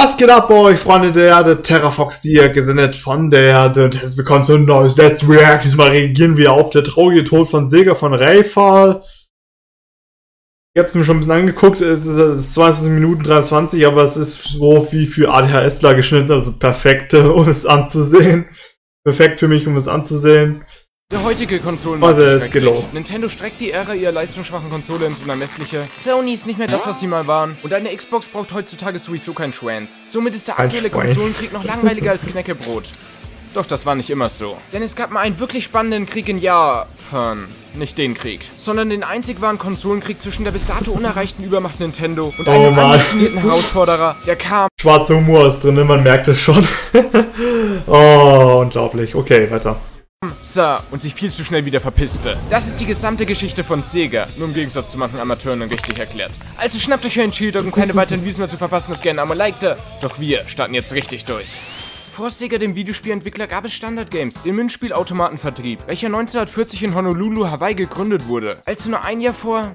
Was geht ab bei euch, Freunde der Erde? TerraFox hier, gesendet von der Erde und herzlich willkommen zu einem neues Let's React. Diesmal reagieren wir auf der traurige Tod von Sega von Rayfall. Ich hab's mir schon ein bisschen angeguckt, es ist 22 Minuten 23, aber es ist so wie für ADHSler geschnitten, also perfekt, um es anzusehen. Perfekt für mich, um es anzusehen. Der heutige Konsolenmarkt ist schrecklich. Nintendo streckt die Ära ihrer leistungsschwachen Konsole ins Unermessliche. Sony ist nicht mehr das, was sie mal waren. Und eine Xbox braucht heutzutage sowieso keinen Schwanz. Somit ist der aktuelle Konsolenkrieg noch langweiliger als Knäckebrot. Doch das war nicht immer so. Denn es gab mal einen wirklich spannenden Krieg in Japan. Nicht den Krieg, sondern den einzig wahren Konsolenkrieg zwischen der bis dato unerreichten Übermacht Nintendo und einem ambitionierten Herausforderer, der kam. Schwarzer Humor ist drin, man merkt es schon. Oh, unglaublich. Okay, weiter. Und sich viel zu schnell wieder verpisste. Das ist die gesamte Geschichte von Sega, nur im Gegensatz zu manchen Amateuren richtig erklärt. Also schnappt euch euren Shield, um keine weiteren Videos mehr zu verpassen, das gerne einmal likte. Doch wir starten jetzt richtig durch. Vor Sega, dem Videospielentwickler, gab es Standard Games, den Münzspielautomatenvertrieb, welcher 1940 in Honolulu, Hawaii gegründet wurde. Also nur ein Jahr vor...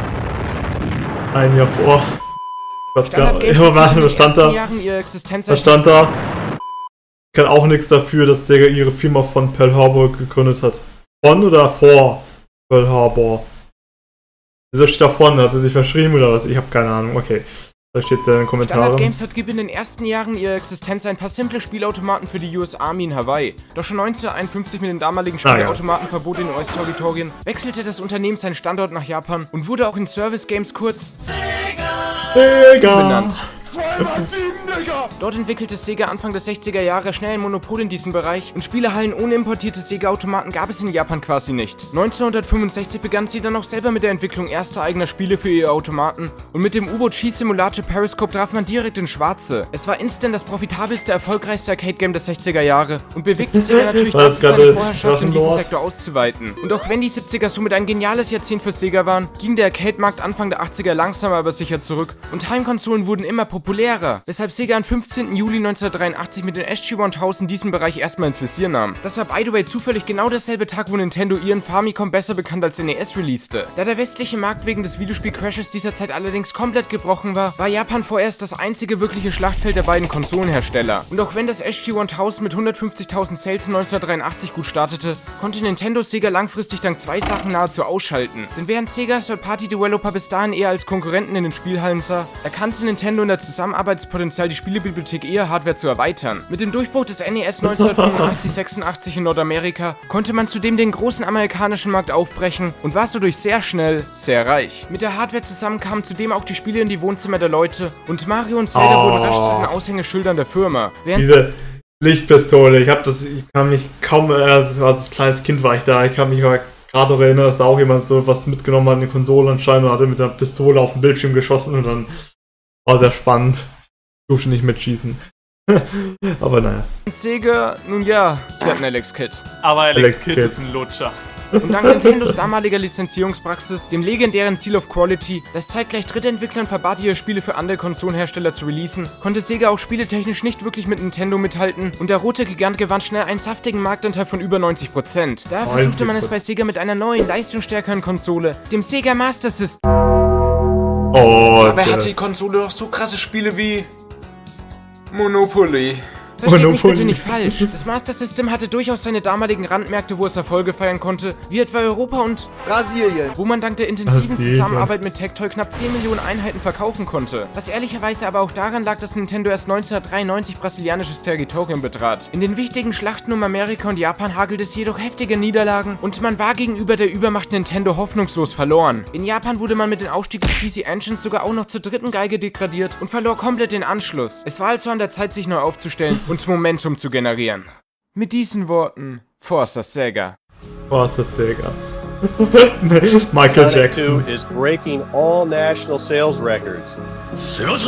Was stand da? Ich kann auch nichts dafür, dass Sega ihre Firma von Pearl Harbor gegründet hat. Von oder vor Pearl Harbor? Wieso steht da vorne? Hat sie sich verschrieben oder was? Ich habe keine Ahnung. Okay. Da steht es ja in den Kommentaren. Standard Games vertrieb in den ersten Jahren ihrer Existenz ein paar simple Spielautomaten für die US Army in Hawaii. Doch schon 1951 mit dem damaligen Spielautomatenverbot in US-Territorien wechselte das Unternehmen seinen Standort nach Japan und wurde auch in Service Games kurz Sega benannt. Dort entwickelte Sega Anfang der 60er Jahre schnell ein Monopol in diesem Bereich und Spielehallen ohne importierte Sega-Automaten gab es in Japan quasi nicht. 1965 begann sie dann auch selber mit der Entwicklung erster eigener Spiele für ihre Automaten und mit dem U-Boot-Schießsimulator Periscope traf man direkt ins Schwarze. Es war instant das profitabelste, erfolgreichste Arcade-Game der 60er Jahre und bewegte Sega natürlich dazu, seine Vorherrschaft in diesem Sektor auszuweiten. Und auch wenn die 70er somit ein geniales Jahrzehnt für Sega waren, ging der Arcade-Markt Anfang der 80er langsam aber sicher zurück und Heimkonsolen wurden immer populärer, weshalb Sega am 15. Juli 1983 mit den SG-1000 diesen Bereich erstmal ins Visier nahm. Das war by the way zufällig genau derselbe Tag, wo Nintendo ihren Famicom, besser bekannt als NES, releaste. Da der westliche Markt wegen des Videospiel-Crashes dieser Zeit allerdings komplett gebrochen war, war Japan vorerst das einzige wirkliche Schlachtfeld der beiden Konsolenhersteller. Und auch wenn das SG-1000 mit 150.000 Sales 1983 gut startete, konnte Nintendo Sega langfristig dank zwei Sachen nahezu ausschalten. Denn während Sega Third-Party-Developer bis dahin eher als Konkurrenten in den Spielhallen sah, erkannte Nintendo in der Zusammenarbeitspotenzial, die Spielebibliothek eher Hardware zu erweitern. Mit dem Durchbruch des NES 1985-86 in Nordamerika konnte man zudem den großen amerikanischen Markt aufbrechen und war so durch sehr schnell sehr reich. Mit der Hardware zusammen kamen zudem auch die Spiele in die Wohnzimmer der Leute und Mario und Zelda wurden rasch zu den Aushängeschildern der Firma. Diese Lichtpistole, ich kann mich kaum, als kleines Kind war ich da, ich kann mich gerade auch erinnern, dass da auch jemand so was mitgenommen hat, eine Konsole anscheinend und hatte mit einer Pistole auf den Bildschirm geschossen und dann war sehr spannend. Ich durfte nicht mitschießen. Aber naja. Sega, nun ja, sie hatten Alex Kidd. Aber Alex Kidd ist ein Lutscher. Und dank Nintendos damaliger Lizenzierungspraxis, dem legendären Seal of Quality, das zeitgleich Drittentwicklern verbat, ihre Spiele für andere Konsolenhersteller zu releasen, konnte Sega auch spieletechnisch nicht wirklich mit Nintendo mithalten und der rote Gigant gewann schnell einen saftigen Marktanteil von über 90%. Daher versuchte man es bei Sega mit einer neuen, leistungsstärkeren Konsole, dem Sega Master System. Dabei hatte die Konsole doch so krasse Spiele wie Monopoly. Versteht mich bitte nicht falsch. Das Master System hatte durchaus seine damaligen Randmärkte, wo es Erfolge feiern konnte, wie etwa Europa und Brasilien, wo man dank der intensiven Zusammenarbeit mit Tectoy knapp 10 Millionen Einheiten verkaufen konnte. Was ehrlicherweise aber auch daran lag, dass Nintendo erst 1993 brasilianisches Territorium betrat. In den wichtigen Schlachten um Amerika und Japan hagelt es jedoch heftige Niederlagen und man war gegenüber der Übermacht Nintendo hoffnungslos verloren. In Japan wurde man mit dem Aufstieg des PC Engines sogar auch noch zur dritten Geige degradiert und verlor komplett den Anschluss. Es war also an der Zeit, sich neu aufzustellen und Momentum zu generieren. Mit diesen Worten, Forza Sega. Forza Sega. Michael Jackson. Sonic 2 is breaking all national sales records.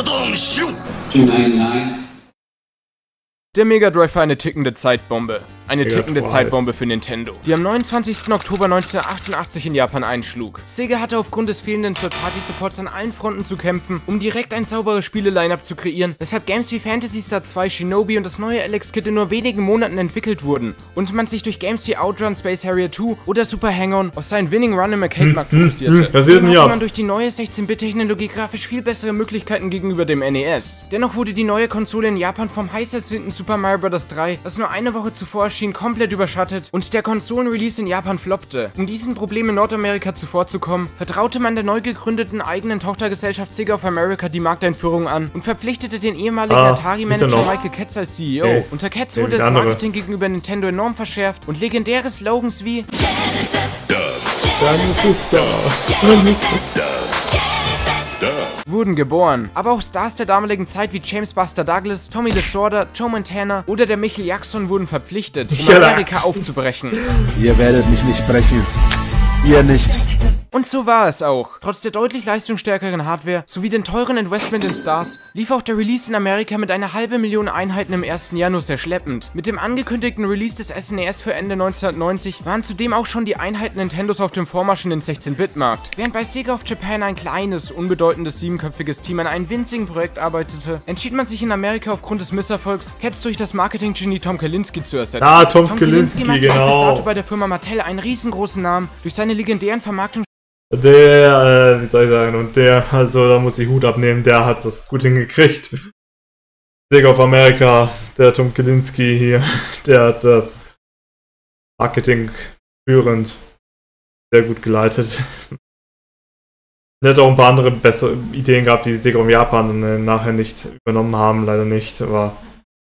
Der Mega Drive war eine tickende Zeitbombe. Eine tickende Zeitbombe für Nintendo, die am 29. Oktober 1988 in Japan einschlug. Sega hatte aufgrund des fehlenden Third-Party-Supports an allen Fronten zu kämpfen, um direkt ein sauberes Spiele-Line-Up zu kreieren, weshalb Games wie Phantasy Star 2, Shinobi und das neue Alex Kidd in nur wenigen Monaten entwickelt wurden und man sich durch Games wie Outrun, Space Harrier 2 oder Super Hang-On auf seinen Winning Run im Arcade-Markt fokussierte. Zudem hatte man durch die neue 16-Bit-Technologie grafisch viel bessere Möglichkeiten gegenüber dem NES. Dennoch wurde die neue Konsole in Japan vom heiß ersehnten Super Mario Bros. 3, das nur eine Woche zuvor erschien, komplett überschattet und der Konsolenrelease in Japan floppte. Um diesen Problemen in Nordamerika zuvorzukommen, vertraute man der neu gegründeten eigenen Tochtergesellschaft Sega of America die Markteinführung an und verpflichtete den ehemaligen Atari-Manager Michael Katz als CEO. Okay. Unter Katz wurde das Marketing gegenüber Nintendo enorm verschärft und legendäre Slogans wie wurden geboren. Aber auch Stars der damaligen Zeit wie James Buster Douglas, Tommy Lasorda, Joe Montana oder der Michael Jackson wurden verpflichtet, um Amerika aufzubrechen. Ihr werdet mich nicht brechen. Ihr nicht. Und so war es auch. Trotz der deutlich leistungsstärkeren Hardware sowie den teuren Investment in Stars lief auch der Release in Amerika mit einer halben Million Einheiten im ersten Jahr nur sehr schleppend. Mit dem angekündigten Release des SNES für Ende 1990 waren zudem auch schon die Einheiten Nintendos auf dem Vormarsch in den 16-Bit-Markt. Während bei Sega of Japan ein kleines, unbedeutendes 7-köpfiges Team an einem winzigen Projekt arbeitete, entschied man sich in Amerika aufgrund des Misserfolgs, Katz durch das Marketing-Genie Tom Kalinske zu ersetzen. Tom Kalinske machte bis dato bei der Firma Mattel einen riesengroßen Namen durch seine legendären Vermarktungen. Wie soll ich sagen, und also da muss ich Hut abnehmen, der hat das gut hingekriegt. Sega of America, der Tom Kalinske hier, der hat das Marketing führend sehr gut geleitet. Er hat auch ein paar andere bessere Ideen gehabt, die Sega of Japan nachher nicht übernommen haben, leider nicht, aber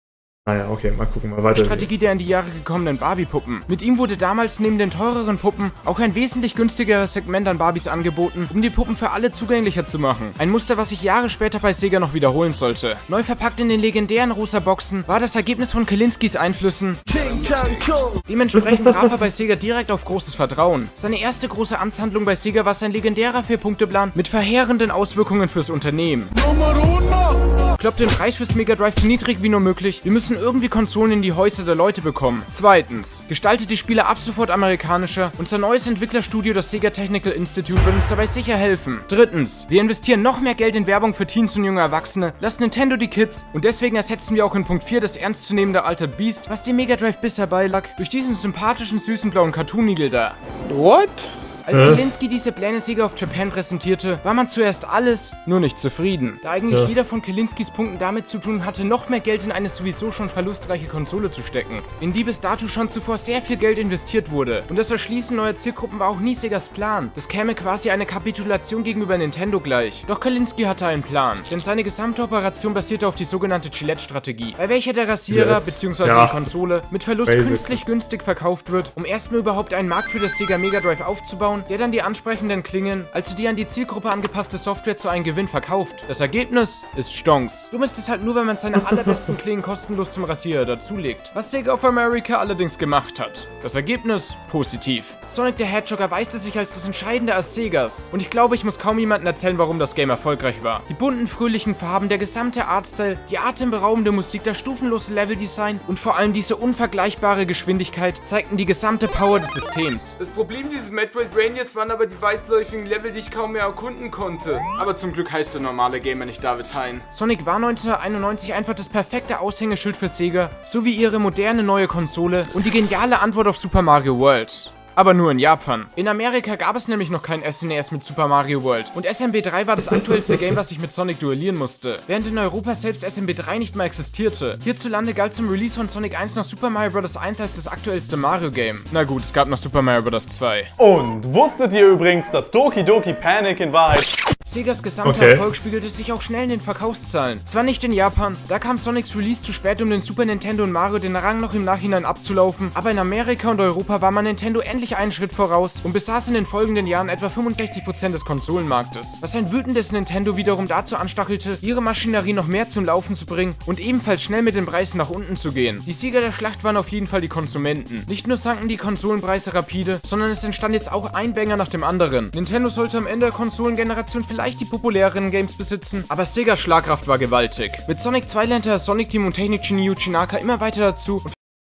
naja, okay, mal gucken, mal weiter. Strategie der in die Jahre gekommenen Barbie-Puppen. Mit ihm wurde damals neben den teureren Puppen auch ein wesentlich günstigeres Segment an Barbies angeboten, um die Puppen für alle zugänglicher zu machen. Ein Muster, was sich Jahre später bei Sega noch wiederholen sollte. Neu verpackt in den legendären rosa Boxen war das Ergebnis von Kalinskis Einflüssen. Dementsprechend traf er bei Sega direkt auf großes Vertrauen. Seine erste große Amtshandlung bei Sega war sein legendärer 4-Punkte-Plan mit verheerenden Auswirkungen fürs Unternehmen. Kloppt den Preis fürs Mega Drive so niedrig wie nur möglich. Wir müssen irgendwie Konsolen in die Häuser der Leute bekommen. Zweitens, gestaltet die Spiele ab sofort amerikanischer. Unser neues Entwicklerstudio, das Sega Technical Institute, wird uns dabei sicher helfen. Drittens, wir investieren noch mehr Geld in Werbung für Teens und junge Erwachsene, lasst Nintendo die Kids und deswegen ersetzen wir auch in Punkt 4 das ernstzunehmende Altered Beast, was dem Mega Drive bisher beilag, durch diesen sympathischen, süßen blauen Cartoon-Igel da. What? Als Kalinske diese Pläne Sega of Japan präsentierte, war man zuerst alles, nur nicht zufrieden. Da eigentlich jeder von Kalinskis Punkten damit zu tun hatte, noch mehr Geld in eine sowieso schon verlustreiche Konsole zu stecken, in die bis dato schon zuvor sehr viel Geld investiert wurde. Und das Erschließen neuer Zielgruppen war auch nie Segas Plan. Das käme quasi eine Kapitulation gegenüber Nintendo gleich. Doch Kalinske hatte einen Plan, denn seine gesamte Operation basierte auf die sogenannte Gillette-Strategie, bei welcher der Rasierer bzw. die Konsole mit Verlust künstlich günstig verkauft wird, um erstmal überhaupt einen Markt für das Sega Mega Drive aufzubauen, der dann die ansprechenden Klingen, also die an die Zielgruppe angepasste Software zu einem Gewinn verkauft. Das Ergebnis ist Stonks. Dumm ist es halt nur, wenn man seine allerbesten Klingen kostenlos zum Rasierer dazulegt. Was Sega of America allerdings gemacht hat. Das Ergebnis? Positiv. Sonic the Hedgehog erweiste sich als das Entscheidende als Segas. Und ich glaube, ich muss kaum jemandem erzählen, warum das Game erfolgreich war. Die bunten, fröhlichen Farben, der gesamte Artstyle, die atemberaubende Musik, das stufenlose Leveldesign und vor allem diese unvergleichbare Geschwindigkeit zeigten die gesamte Power des Systems. Das Problem dieses Metroidvanias waren aber die weitläufigen Level, die ich kaum mehr erkunden konnte. Aber zum Glück heißt der normale Gamer nicht David Hein. Sonic war 1991 einfach das perfekte Aushängeschild für Sega, sowie ihre moderne neue Konsole und die geniale Antwort auf Super Mario World. Aber nur in Japan. In Amerika gab es nämlich noch kein SNES mit Super Mario World und SMB3 war das aktuellste Game, was ich mit Sonic duellieren musste, während in Europa selbst SMB3 nicht mal existierte. Hierzulande galt zum Release von Sonic 1 noch Super Mario Bros. 1 als das aktuellste Mario-Game. Na gut, es gab noch Super Mario Bros. 2. Und wusstet ihr übrigens, dass Doki Doki Panic in Wahrheit... Segas gesamter Erfolg spiegelte sich auch schnell in den Verkaufszahlen. Zwar nicht in Japan, da kam Sonics Release zu spät, um den Super Nintendo und Mario den Rang noch im Nachhinein abzulaufen, aber in Amerika und Europa war man Nintendo endlich einen Schritt voraus und besaß in den folgenden Jahren etwa 65% des Konsolenmarktes, was ein wütendes Nintendo wiederum dazu anstachelte, ihre Maschinerie noch mehr zum Laufen zu bringen und ebenfalls schnell mit den Preisen nach unten zu gehen. Die Sieger der Schlacht waren auf jeden Fall die Konsumenten. Nicht nur sanken die Konsolenpreise rapide, sondern es entstand jetzt auch ein Banger nach dem anderen. Nintendo sollte am Ende der Konsolengeneration vielleicht die populäreren Games besitzen, aber Segas Schlagkraft war gewaltig. Mit Sonic 2 lernte das Sonic Team und Technik-Genie Yuji Naka immer weiter dazu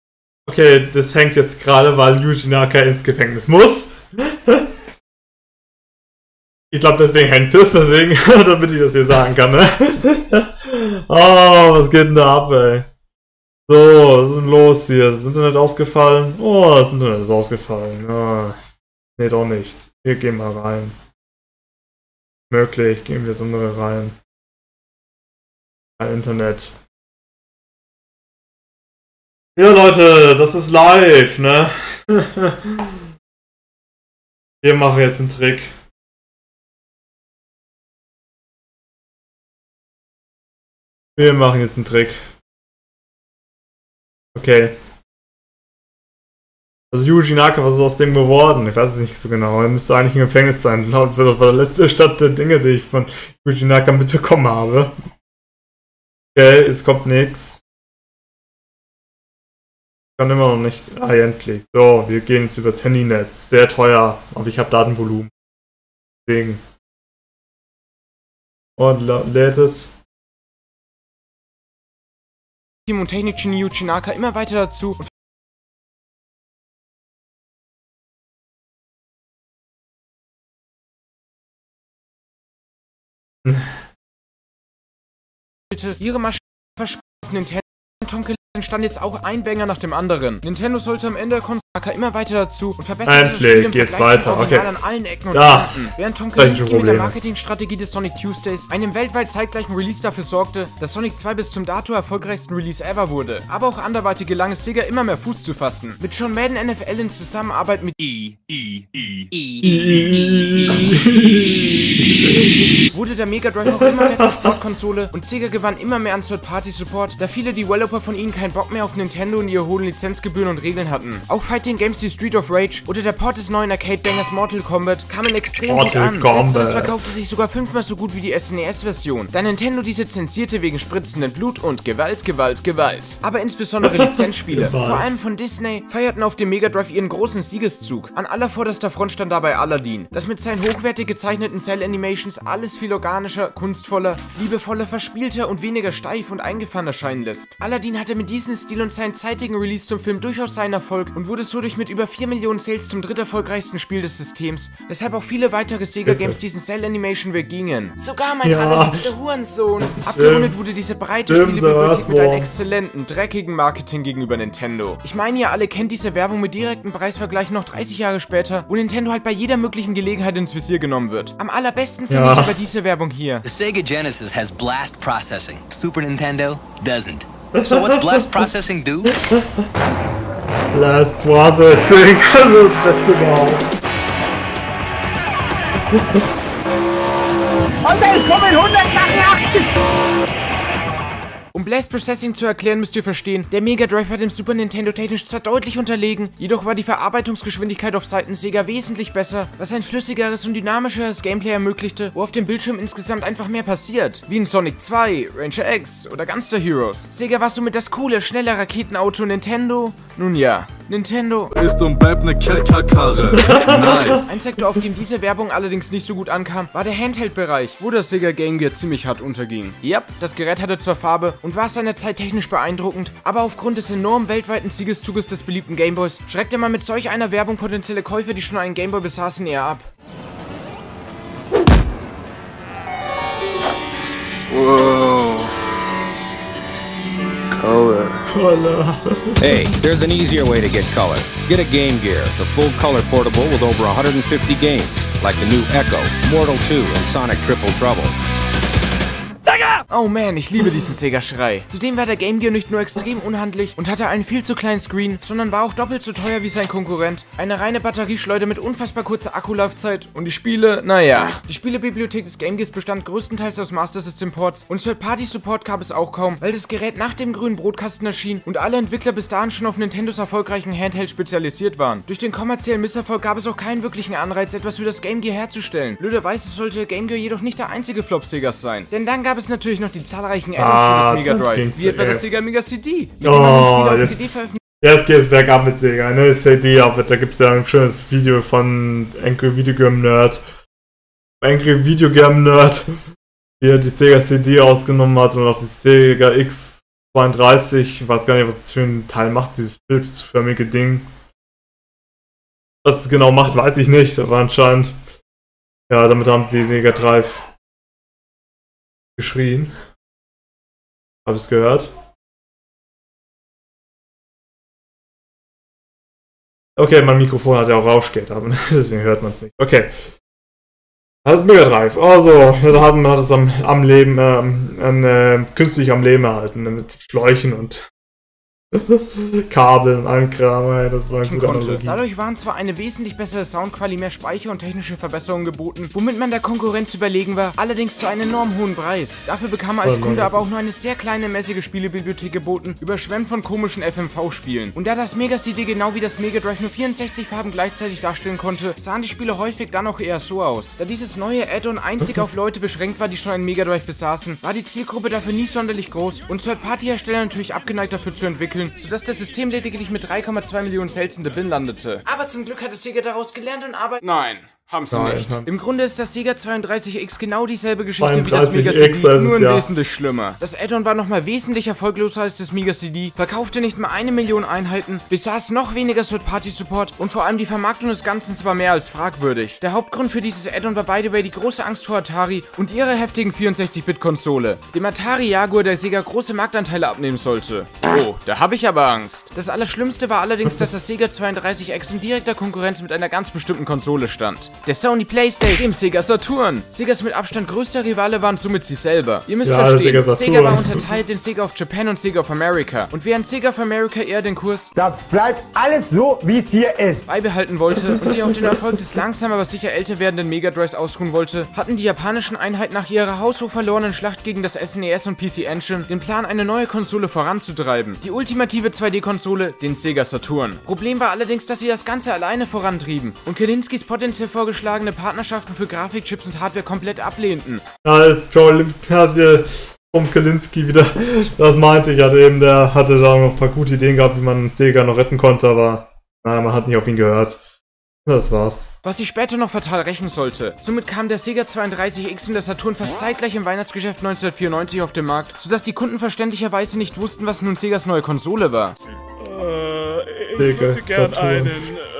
Okay, das hängt jetzt gerade, weil Yuji Naka ins Gefängnis muss. Ich glaube, deswegen hängt das, deswegen, damit ich das hier sagen kann, ne? Oh, was geht denn da ab, ey? So, was ist denn los hier? Ist das Internet ausgefallen? Oh, das Internet ist ausgefallen. Oh. Nee, doch nicht. Wir gehen mal rein. Möglich, gehen wir das andere rein. Kein Internet. Ja, Leute, das ist live, ne? Wir machen jetzt einen Trick. Wir machen jetzt einen Trick. Okay. Also Yuji Naka, was ist aus dem geworden? Ich weiß es nicht so genau. Er müsste eigentlich im Gefängnis sein. Ich glaube, das war der letzte Stand der Dinge, die ich von Yuji Naka mitbekommen habe. Okay, es kommt nichts. Kann immer noch nicht. Ah, endlich. So, wir gehen jetzt übers Handynetz. Sehr teuer, aber ich habe Datenvolumen. Deswegen. Und lädt es. Team und Technik-Genie Yuji Naka immer weiter dazu und ihre Maschine versprochen Nintendo und Tonke stand jetzt auch ein Banger nach dem anderen. Nintendo sollte am Ende der Konsole immer weiter dazu und verbesserte das Spiel im geht's Vergleich zum weiter. Okay. Original an allen Ecken und Ja. Kanten. Während Tom Kalinske mit der Marketingstrategie des Sonic Tuesdays, einem weltweit zeitgleichen Release, dafür sorgte, dass Sonic 2 bis zum dato erfolgreichsten Release ever wurde. Aber auch anderweitig gelang es Sega immer mehr Fuß zu fassen. Mit John Madden NFL in Zusammenarbeit mit wurde der Mega Drive auch immer mehr zur Sportkonsole und Sega gewann immer mehr an Third-Party-Support, da viele Developer von ihnen keinen Bock mehr auf Nintendo und ihre hohen Lizenzgebühren und Regeln hatten. Auch Fighting Games wie Street of Rage oder der Port des neuen Arcade-Bangers Mortal Kombat kamen extrem gut an. Letzteres verkaufte sich sogar 5-mal so gut wie die SNES-Version, da Nintendo diese zensierte wegen spritzenden Blut und Gewalt. Aber insbesondere Lizenzspiele, vor allem von Disney, feierten auf dem Mega Drive ihren großen Siegeszug. An allervorderster Front stand dabei Aladdin, das mit seinen hochwertig gezeichneten Cell-Animations alles viel organischer, kunstvoller, liebevoller, verspielter und weniger steif und eingefahren erscheinen lässt. Aladdin hatte mit diesem Stil und seinen zeitigen Release zum Film durchaus seinen Erfolg und wurde so durch mit über 4 Millionen Sales zum dritterfolgreichsten Spiel des Systems, weshalb auch viele weitere Sega-Games diesen Cell-Animation-Weg gingen. Sogar mein allerliebster Hurensohn. Abgerundet wurde diese breite Spielebibliothek mit einem exzellenten, dreckigen Marketing gegenüber Nintendo. Ich meine, ihr alle kennt diese Werbung mit direkten Preisvergleichen noch 30 Jahre später, wo Nintendo halt bei jeder möglichen Gelegenheit ins Visier genommen wird. Am allerbesten finde ich aber diese Werbung hier. The Sega Genesis has blast processing. Super Nintendo doesn't. So what's blast processing do? Blast Processing, also das Beste überhaupt. Und es kommen 188! Um Blast Processing zu erklären, müsst ihr verstehen, der Mega Drive war dem Super Nintendo technisch zwar deutlich unterlegen, jedoch war die Verarbeitungsgeschwindigkeit auf Seiten Sega wesentlich besser, was ein flüssigeres und dynamischeres Gameplay ermöglichte, wo auf dem Bildschirm insgesamt einfach mehr passiert, wie in Sonic 2, Ranger X oder Gunster Heroes. Sega war somit das coole, schnelle Raketenauto, Nintendo? Nun ja, Nintendo ist und bleibt eine Kelkerkarre. Nice. Ein Sektor, auf dem diese Werbung allerdings nicht so gut ankam, war der Handheld-Bereich, wo das Sega Game Gear ziemlich hart unterging. Yep, das Gerät hatte zwar Farbe und war seinerzeit technisch beeindruckend, aber aufgrund des enormen weltweiten Siegeszuges des beliebten Gameboys schreckte man mit solch einer Werbung potenzielle Käufer, die schon einen Gameboy besaßen, eher ab. Whoa. Color. Hey, there's an easier way to get color. Get a Game Gear, the full color portable with over 150 games, like the new Echo, Mortal 2 and Sonic Triple Trouble. Oh man, ich liebe diesen Sega-Schrei. Zudem war der Game Gear nicht nur extrem unhandlich und hatte einen viel zu kleinen Screen, sondern war auch doppelt so teuer wie sein Konkurrent. Eine reine Batterieschleuder mit unfassbar kurzer Akkulaufzeit und die Spiele, naja. Die Spielebibliothek des Game Gears bestand größtenteils aus Master System Ports und Third-Party-Support gab es auch kaum, weil das Gerät nach dem grünen Brotkasten erschien und alle Entwickler bis dahin schon auf Nintendos erfolgreichen Handheld spezialisiert waren. Durch den kommerziellen Misserfolg gab es auch keinen wirklichen Anreiz, etwas für das Game Gear herzustellen. Blöderweise sollte Game Gear jedoch nicht der einzige Flop Segas sein, denn dann gab es natürlich noch die zahlreichen Add-ons für das Mega Drive, wie etwa das Sega Mega CD, mit dem man die Spiele auf CD veröffentlicht. Jetzt geht es bergab mit Sega, ne? CD, aber da gibt es ja ein schönes Video von Angry Video Game Nerd. Wie er die Sega CD ausgenommen hat und auch die Sega X 32, ich weiß gar nicht, was das für ein Teil macht, dieses pilzförmige Ding. Was es genau macht, weiß ich nicht, aber anscheinend, ja, damit haben sie Mega Drive geschrien. Hab ich's gehört? Okay, mein Mikrofon hat ja auch Rauschgeld, aber deswegen hört man es nicht. Okay. Das ist Mega Drive. Also, wir hat es am Leben, künstlich am Leben erhalten, mit Schläuchen und Kabel und allem Kram, ey, das war eine gute Analogie. Dadurch waren zwar eine wesentlich bessere Soundqualität, mehr Speicher und technische Verbesserungen geboten, womit man der Konkurrenz überlegen war, allerdings zu einem enorm hohen Preis. Dafür bekam man als Kunde aber auch nur eine sehr kleine, mäßige Spielebibliothek geboten, überschwemmt von komischen FMV-Spielen. Und da das Mega CD genau wie das Mega Drive nur 64 Farben gleichzeitig darstellen konnte, sahen die Spiele häufig dann auch eher so aus. Da dieses neue Add-on einzig auf Leute beschränkt war, die schon einen Mega Drive besaßen, war die Zielgruppe dafür nie sonderlich groß und Third-Party-Hersteller natürlich abgeneigt dafür zu entwickeln, sodass das System lediglich mit 3,2 Millionen Sales in the Bin landete. Aber zum Glück hat das Sega daraus gelernt und arbeitet... Nein. Haben sie nicht. Im Grunde ist das Sega 32X genau dieselbe Geschichte wie das Mega CD, nur wesentlich schlimmer. Das Add-on war nochmal wesentlich erfolgloser als das Mega CD, verkaufte nicht mal 1 Million Einheiten, besaß noch weniger Third-Party-Support und vor allem die Vermarktung des Ganzen war mehr als fragwürdig. Der Hauptgrund für dieses Add-on war by the way die große Angst vor Atari und ihrer heftigen 64-Bit-Konsole. Dem Atari Jaguar der Sega große Marktanteile abnehmen sollte. Oh, da habe ich aber Angst. Das Allerschlimmste war allerdings, dass das Sega 32X in direkter Konkurrenz mit einer ganz bestimmten Konsole stand. Der Sony Playstation, dem Sega Saturn. Segas mit Abstand größter Rivale waren somit sie selber. Ihr müsst verstehen, Sega war unterteilt in Sega of Japan und Sega of America. Und während Sega of America eher den Kurs Das bleibt alles so, wie es hier ist. beibehalten wollte und sich auf den Erfolg des langsam aber sicher älter werdenden Mega Drives ausruhen wollte, hatten die japanischen Einheiten nach ihrer haushoch verlorenen Schlacht gegen das SNES und PC Engine den Plan, eine neue Konsole voranzutreiben. Die ultimative 2D-Konsole, den Sega Saturn. Problem war allerdings, dass sie das Ganze alleine vorantrieben und Kalinskis potenziell vorgeschlagene Partnerschaften für Grafikchips und Hardware komplett ablehnten. Ja, ist um Kalinski wieder, das meinte ich, der hatte da noch ein paar gute Ideen gehabt, wie man Sega noch retten konnte, aber naja, man hat nicht auf ihn gehört. Das war's. Was sich später noch fatal rächen sollte. Somit kam der Sega 32X und der Saturn fast zeitgleich im Weihnachtsgeschäft 1994 auf den Markt, sodass die Kunden verständlicherweise nicht wussten, was nun Segas neue Konsole war. Ich hätte gern einen,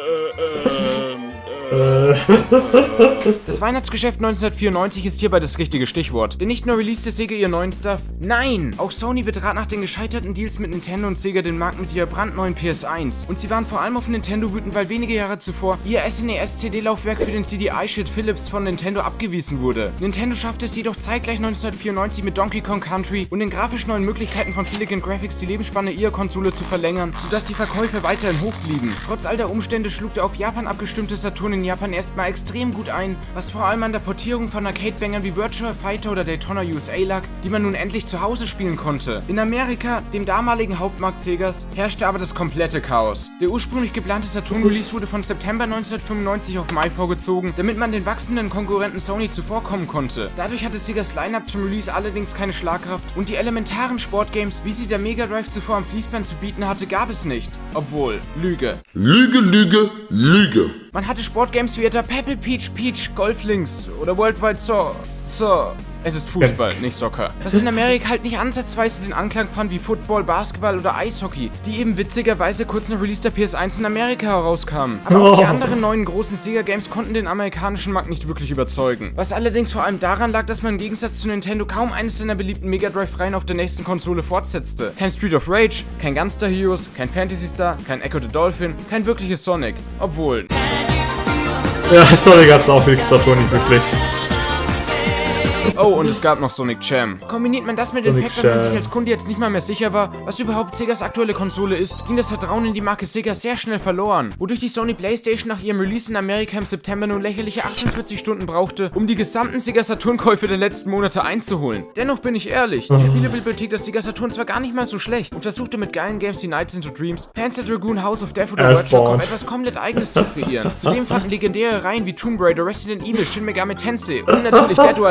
Das Weihnachtsgeschäft 1994 ist hierbei das richtige Stichwort. Denn nicht nur releaste Sega ihr neuen Stuff, nein! Auch Sony betrat nach den gescheiterten Deals mit Nintendo und Sega den Markt mit ihrer brandneuen PS1. Und sie waren vor allem auf Nintendo wütend, weil wenige Jahre zuvor ihr SNES-CD-Laufwerk für den CDI-Shit Philips von Nintendo abgewiesen wurde. Nintendo schaffte es jedoch zeitgleich 1994 mit Donkey Kong Country und den grafisch neuen Möglichkeiten von Silicon Graphics die Lebensspanne ihrer Konsole zu verlängern, sodass die Verkäufe weiterhin hoch blieben. Trotz all der Umstände schlug der auf Japan abgestimmte Saturn in Japan erstmal extrem gut ein, was vor allem an der Portierung von Arcade-Bangern wie Virtua Fighter oder Daytona USA lag, die man nun endlich zu Hause spielen konnte. In Amerika, dem damaligen Hauptmarkt Segas, herrschte aber das komplette Chaos. Der ursprünglich geplante Saturn-Release wurde von September 1995 auf Mai vorgezogen, damit man den wachsenden Konkurrenten Sony zuvorkommen konnte. Dadurch hatte Segas Line-Up zum Release allerdings keine Schlagkraft und die elementaren Sportgames, wie sie der Mega Drive zuvor am Fließband zu bieten hatte, gab es nicht. Obwohl, Lüge. Lüge, Lüge, Lüge. Man hatte Sportgames wie etwa Pebble Peach, Golf Links oder Worldwide Es ist Fußball, nicht Soccer. Das in Amerika halt nicht ansatzweise den Anklang fand wie Football, Basketball oder Eishockey, die eben witzigerweise kurz nach Release der PS1 in Amerika herauskamen. Aber auch die anderen neuen großen Sega-Games konnten den amerikanischen Markt nicht wirklich überzeugen. Was allerdings vor allem daran lag, dass man im Gegensatz zu Nintendo kaum eines seiner beliebten Mega Drive-Reihen auf der nächsten Konsole fortsetzte. Kein Street of Rage, kein Gunstar Heroes, kein Phantasy Star, kein Echo the Dolphin, kein wirkliches Sonic. Obwohl... Ja, Sonic gab's auch für die Saturn nicht wirklich. Oh, und es gab noch Sonic Jam. Kombiniert man das mit dem Fakt, dass man sich als Kunde jetzt nicht mal mehr sicher war, was überhaupt Segas aktuelle Konsole ist, ging das Vertrauen in die Marke Sega sehr schnell verloren, wodurch die Sony Playstation nach ihrem Release in Amerika im September nur lächerliche 48 Stunden brauchte, um die gesamten Sega Saturn-Käufe der letzten Monate einzuholen. Dennoch bin ich ehrlich, die Spielebibliothek des Sega Saturn war gar nicht mal so schlecht und versuchte mit geilen Games wie Nights into Dreams, Panzer Dragoon, House of Death oder Workshop etwas komplett eigenes zu kreieren. Zudem fanden legendäre Reihen wie Tomb Raider, Resident Evil, Shin Megami Tensei und natürlich Dead or Alive ebenfalls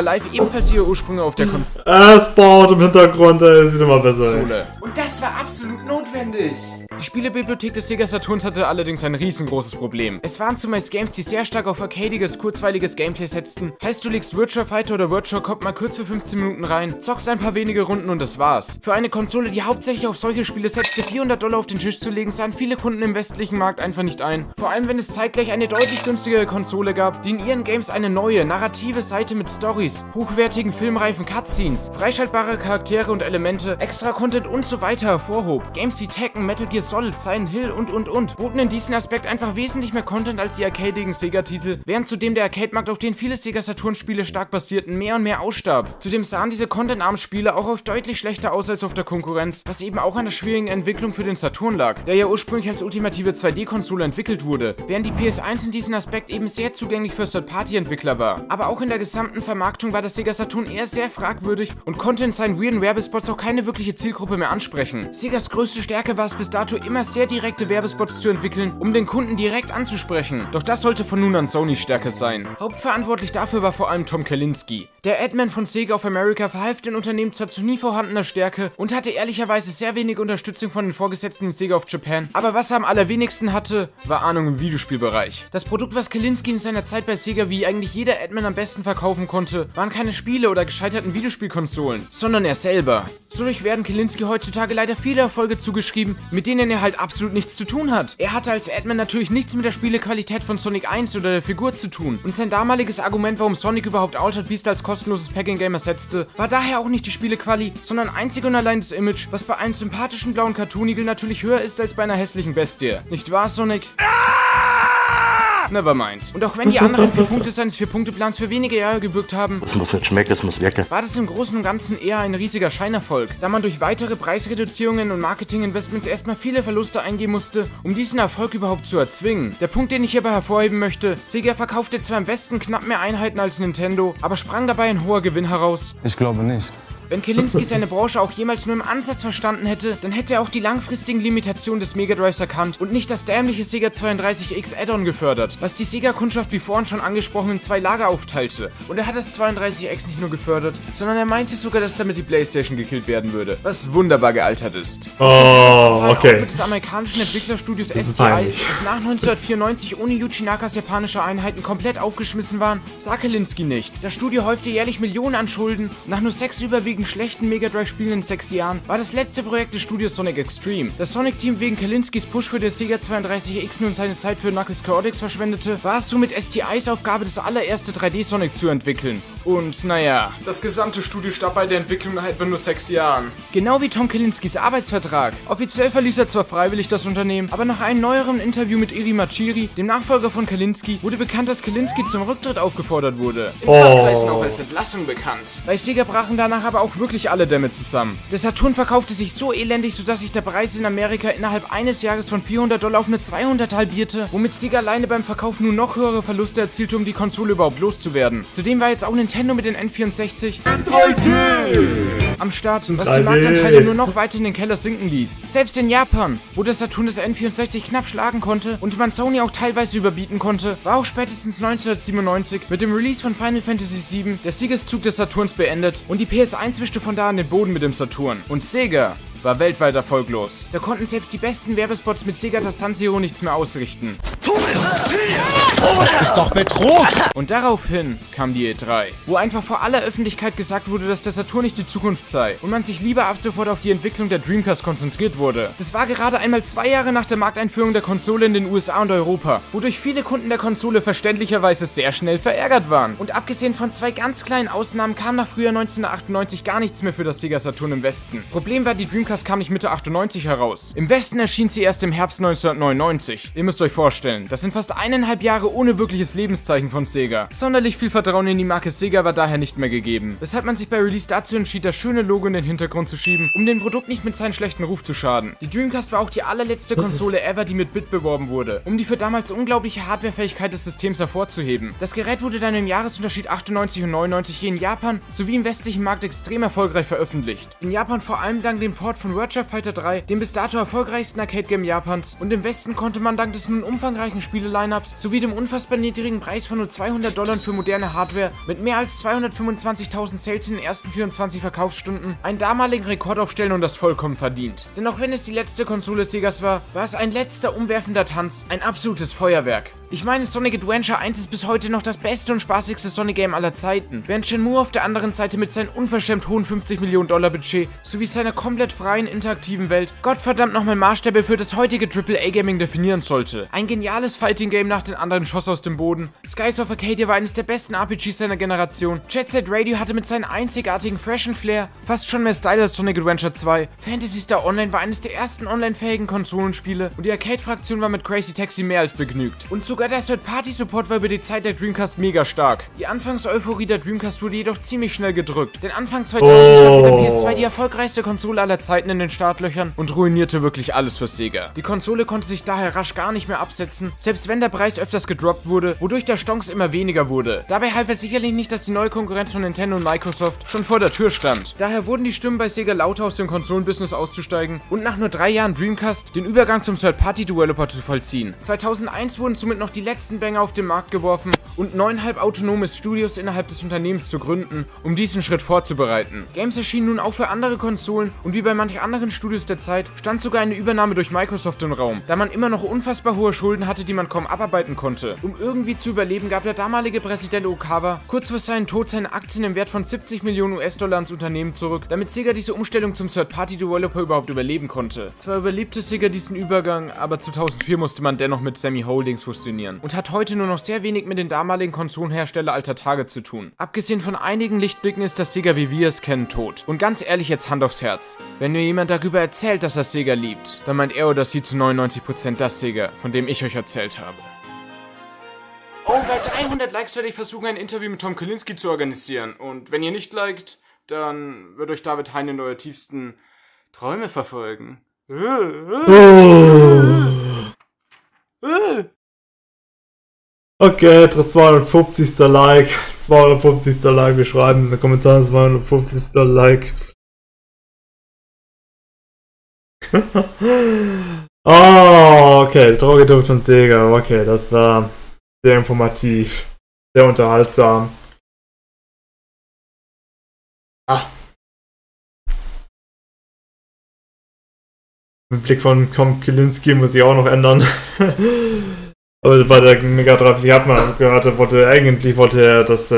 auch falls ihre Ursprünge auf der Es baut im Hintergrund, ist wieder mal besser. Konsole. Und das war absolut notwendig. Die Spielebibliothek des Sega Saturns hatte allerdings ein riesengroßes Problem. Es waren zumeist Games, die sehr stark auf arcadiges, kurzweiliges Gameplay setzten. Heißt, du legst Virtua Fighter oder Virtua Cop mal kurz für 15 Minuten rein, zockst ein paar wenige Runden und das war's. Für eine Konsole, die hauptsächlich auf solche Spiele setzte, $400 auf den Tisch zu legen, sahen viele Kunden im westlichen Markt einfach nicht ein. Vor allem, wenn es zeitgleich eine deutlich günstigere Konsole gab, die in ihren Games eine neue, narrative Seite mit Stories, hochwertigen filmreifen Cutscenes, freischaltbare Charaktere und Elemente, extra Content und so weiter hervorhob. Games wie Tekken, Metal Gear Solid, Silent Hill und boten in diesem Aspekt einfach wesentlich mehr Content als die arcadigen Sega-Titel, während zudem der Arcade-Markt, auf den viele Sega Saturn-Spiele stark basierten, mehr und mehr ausstarb. Zudem sahen diese contentarmen Spiele auch oft deutlich schlechter aus als auf der Konkurrenz, was eben auch an der schwierigen Entwicklung für den Saturn lag, der ja ursprünglich als ultimative 2D-Konsole entwickelt wurde, während die PS1 in diesem Aspekt eben sehr zugänglich für Third-Party-Entwickler war. Aber auch in der gesamten Vermarktung war das Sega Saturn eher sehr fragwürdig und konnte in seinen weirden Werbespots auch keine wirkliche Zielgruppe mehr ansprechen. Segas größte Stärke war es bis dato immer sehr direkte Werbespots zu entwickeln, um den Kunden direkt anzusprechen. Doch das sollte von nun an Sonys Stärke sein. Hauptverantwortlich dafür war vor allem Tom Kalinske. Der Admin von Sega of America verhalf den Unternehmen zwar zu nie vorhandener Stärke und hatte ehrlicherweise sehr wenig Unterstützung von den Vorgesetzten in Sega of Japan, aber was er am allerwenigsten hatte, war Ahnung im Videospielbereich. Das Produkt, was Kalinske in seiner Zeit bei Sega wie eigentlich jeder Admin am besten verkaufen konnte, waren keine Spiele oder gescheiterten Videospielkonsolen, sondern er selber. Dadurch werden Kalinske heutzutage leider viele Erfolge zugeschrieben, mit denen er halt absolut nichts zu tun hat. Er hatte als Admin natürlich nichts mit der Spielequalität von Sonic 1 oder der Figur zu tun. Und sein damaliges Argument, warum Sonic überhaupt Altered Beast als kostenloses Pack-in-Game ersetzte, war daher auch nicht die Spielequali, sondern einzig und allein das Image, was bei einem sympathischen blauen Cartoonigel natürlich höher ist als bei einer hässlichen Bestie. Nicht wahr, Sonic? Nevermind. Und auch wenn die anderen 4 Punkte seines 4-Punkte-Plans für wenige Jahre gewirkt haben, es muss nicht schmecken, es muss wirken, war das im Großen und Ganzen eher ein riesiger Scheinerfolg, da man durch weitere Preisreduzierungen und Marketinginvestments erstmal viele Verluste eingehen musste, um diesen Erfolg überhaupt zu erzwingen. Der Punkt, den ich hierbei hervorheben möchte: Sega verkaufte zwar im Westen knapp mehr Einheiten als Nintendo, aber sprang dabei ein hoher Gewinn heraus. Ich glaube nicht. Wenn Kalinske seine Branche auch jemals nur im Ansatz verstanden hätte, dann hätte er auch die langfristigenLimitationen des Mega Drives erkannt und nicht das dämliche Sega 32X Add-on gefördert, was die Sega-Kundschaft wie vorhin schon angesprochen in 2 Lager aufteilte. Und er hat das 32X nicht nur gefördert, sondern er meinte sogar, dass damit die PlayStation gekillt werden würde, was wunderbar gealtert ist. Oh, okay. Auch mit des amerikanischen Entwicklerstudios STI, das nach 1994 ohne Yuji Nakas japanische Einheiten komplett aufgeschmissen waren, sah Kalinske nicht. Das Studio häufte jährlich Millionen an Schulden. Nach nur 6 überwiegend schlechten Mega Drive-Spielen in 6 Jahren war das letzte Projekt des Studios Sonic Extreme. Das Sonic-Team wegen Kalinskes Push für den Sega 32X nun seine Zeit für Knuckles Chaotix verschwendete, war es somit STIs Aufgabe, das allererste 3D-Sonic zu entwickeln. Und naja, das gesamte Studio starb bei der Entwicklung nach etwa nur 6 Jahren. Genau wie Tom Kalinskes Arbeitsvertrag. Offiziell verließ er zwar freiwillig das Unternehmen, aber nach einem neueren Interview mit Iri Machiri, dem Nachfolger von Kalinske, wurde bekannt, dass Kalinske zum Rücktritt aufgefordert wurde. In Fachkreisen auch als Entlassung bekannt. Bei Sega brachen danach aber auch wirklich alle Dämme zusammen. Der Saturn verkaufte sich so elendig, sodass sich der Preis in Amerika innerhalb eines Jahres von $400 auf eine 200 halbierte, womit Sega alleine beim Verkauf nur noch höhere Verluste erzielte, um die Konsole überhaupt loszuwerden. Zudem war jetzt auch Nintendo mit den N64 am Start, was die Marktanteile nur noch weiter in den Keller sinken ließ. Selbst in Japan, wo der Saturn das N64 knapp schlagen konnte und man Sony auch teilweise überbieten konnte, war auch spätestens 1997 mit dem Release von Final Fantasy VII der Siegeszug des Saturns beendet und die PS1 wischte von da an den Boden mit dem Saturn. Und Sega war weltweit erfolglos. Da konnten selbst die besten Werbespots mit Sega San Siro nichts mehr ausrichten. Das ist doch Betrug! Und daraufhin kam die E3, wo einfach vor aller Öffentlichkeit gesagt wurde, dass der Saturn nicht die Zukunft sei und man sich lieber ab sofort auf die Entwicklung der Dreamcast konzentriert wurde. Das war gerade einmal 2 Jahre nach der Markteinführung der Konsole in den USA und Europa, wodurch viele Kunden der Konsole verständlicherweise sehr schnell verärgert waren. Und abgesehen von 2 ganz kleinen Ausnahmen kam nach Frühjahr 1998 gar nichts mehr für das Sega Saturn im Westen. Problem war, die Dreamcast kam nicht Mitte 98 heraus. Im Westen erschien sie erst im Herbst 1999. Ihr müsst euch vorstellen, das sind fast 1,5 Jahre ohne wirkliches Lebenszeichen von Sega. Sonderlich viel Vertrauen in die Marke Sega war daher nicht mehr gegeben, weshalb man sich bei Release dazu entschied, das schöne Logo in den Hintergrund zu schieben, um dem Produkt nicht mit seinem schlechten Ruf zu schaden. Die Dreamcast war auch die allerletzte Konsole ever, die mit Bit beworben wurde, um die für damals unglaubliche Hardwarefähigkeit des Systems hervorzuheben. Das Gerät wurde dann im Jahresunterschied 98 und 99 hier in Japan sowie im westlichen Markt extrem erfolgreich veröffentlicht. In Japan vor allem dank dem Port von Virtua Fighter 3, dem bis dato erfolgreichsten Arcade-Game Japans, und im Westen konnte man dank des nun umfangreichen umfangreichen Spiele-Lineups sowie dem unfassbar niedrigen Preis von nur $200 für moderne Hardware mit mehr als 225.000 Sales in den ersten 24 Verkaufsstunden einen damaligen Rekord aufstellen und das vollkommen verdient. Denn auch wenn es die letzte Konsole Segas war, war es ein letzter umwerfender Tanz, ein absolutes Feuerwerk. Ich meine, Sonic Adventure 1 ist bis heute noch das beste und spaßigste Sonic-Game aller Zeiten, während Shenmue auf der anderen Seite mit seinem unverschämt hohen $50 Millionen Budget sowie seiner komplett freien, interaktiven Welt Gottverdammt nochmal Maßstäbe für das heutige AAA-Gaming definieren sollte. Ein geniales Fighting-Game nach den anderen schoss aus dem Boden, Skies of Arcadia war eines der besten RPGs seiner Generation, Jet Set Radio hatte mit seinen einzigartigen freshen Flair fast schon mehr Style als Sonic Adventure 2, Phantasy Star Online war eines der ersten online-fähigen Konsolenspiele und die Arcade-Fraktion war mit Crazy Taxi mehr als begnügt. Und sogar der Third-Party-Support war über die Zeit der Dreamcast mega stark. Die Anfangs-Euphorie der Dreamcast wurde jedoch ziemlich schnell gedrückt, denn Anfang 2000 stand mit der PS2 die erfolgreichste Konsole aller Zeiten in den Startlöchern und ruinierte wirklich alles für Sega. Die Konsole konnte sich daher rasch gar nicht mehr absetzen, selbst wenn der Preis öfters gedroppt wurde, wodurch der Stonks immer weniger wurde. Dabei half es sicherlich nicht, dass die neue Konkurrenz von Nintendo und Microsoft schon vor der Tür stand. Daher wurden die Stimmen bei Sega lauter, aus dem Konsolenbusiness auszusteigen und nach nur 3 Jahren Dreamcast den Übergang zum Third-Party-Developer zu vollziehen. 2001 wurden somit noch die letzten Banger auf den Markt geworfen und 9,5 autonome Studios innerhalb des Unternehmens zu gründen, um diesen Schritt vorzubereiten. Games erschienen nun auch für andere Konsolen und wie bei manch anderen Studios der Zeit stand sogar eine Übernahme durch Microsoft im Raum, da man immer noch unfassbar hohe Schulden hatte, die man kaum abarbeiten konnte. Um irgendwie zu überleben, gab der damalige Präsident Okawa kurz vor seinem Tod seine Aktien im Wert von 70 Millionen US-Dollar ans Unternehmen zurück, damit Sega diese Umstellung zum Third-Party-Developer überhaupt überleben konnte. Zwar überlebte Sega diesen Übergang, aber 2004 musste man dennoch mit Sammy Holdings fusionieren und hat heute nur noch sehr wenig mit den damaligen Konsolenhersteller alter Tage zu tun. Abgesehen von einigen Lichtblicken ist das Sega, wie wir es kennen, tot. Und ganz ehrlich, jetzt Hand aufs Herz. Wenn mir jemand darüber erzählt, dass er Sega liebt, dann meint er oder sie zu 99% das Sega, von dem ich euch erzählt habe. Oh, bei 300 Likes werde ich versuchen, ein Interview mit Tom Kalinske zu organisieren. Und wenn ihr nicht liked, dann wird euch David Hein in eure tiefsten Träume verfolgen. Okay, das 250. Like. 250. Like. Wir schreiben in den Kommentaren 250. Like. Oh, okay. Droge Duft von Sega. Okay, das war sehr informativ. Sehr unterhaltsam. Ah. Mit Blick von Tom Kalinske muss ich auch noch ändern. Aber bei der Mega Drive, wie hat man gehört, wollte er, dass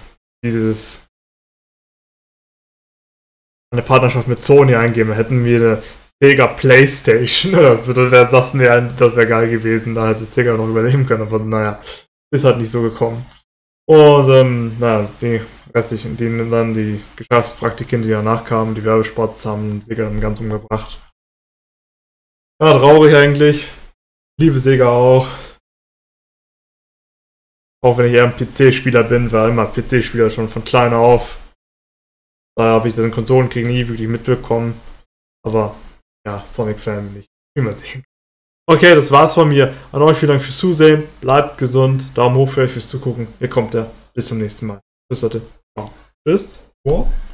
eine Partnerschaft mit Sony eingeben. Hätten wir eine Sega Playstation oder so, das wäre geil gewesen. Da hätte Sega noch überleben können, aber naja, ist halt nicht so gekommen. Und naja, die restlichen, die Geschäftspraktiken, die danach kamen, die Werbespots, haben Sega dann ganz umgebracht. Ja, traurig eigentlich. Liebe Sega auch. Auch wenn ich eher ein PC-Spieler bin, war immer PC-Spieler schon von klein auf. Daher habe ich den Konsolenkrieg nie wirklich mitbekommen. Aber ja, Sonic-Fan bin ich. Wie man sehen. Okay, das war's von mir. An euch vielen Dank fürs Zusehen. Bleibt gesund. Daumen hoch für euch fürs Zugucken. Ihr kommt ja. Bis zum nächsten Mal. Tschüss, Leute. Ciao. Tschüss. Oh.